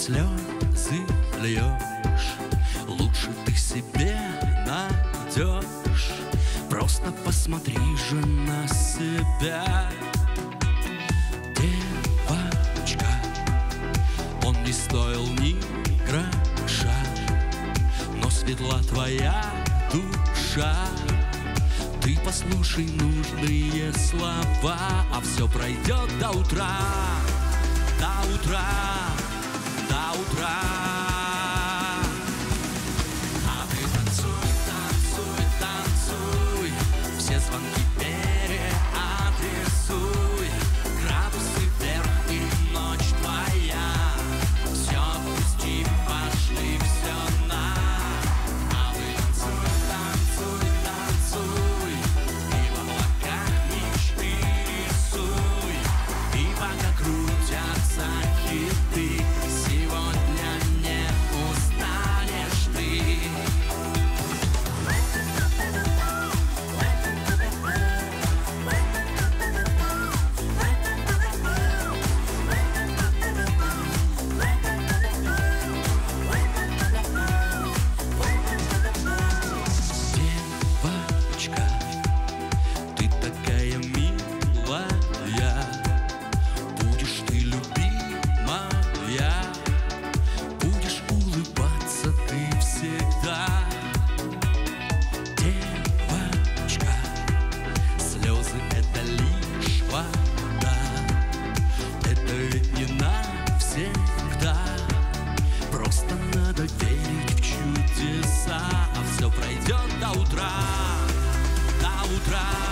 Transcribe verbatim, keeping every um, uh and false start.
слезы льешь, лучше ты себе найдешь. Просто посмотри же на себя. Девочка, он не стоил ни гроша, но светла твоя душа. Ты послушай нужные слова, а все пройдет до утра, до утра, до утра. А ты танцуй, танцуй, танцуй, все звонки переадресуй, градусы вверх и ночь твоя. Все пусти, пошли, все на. А ты танцуй, танцуй, танцуй, и в облаках мечты рисуй, и пока крутятся хиты, сегодня не устанешь ты. Девочка, ты такая милая, будешь ты любимая, будешь улыбаться ты всегда. Девочка, слезы — это лишь вода, это ведь не навсегда. Просто надо верить в чудеса, а все пройдет до утра, до утра.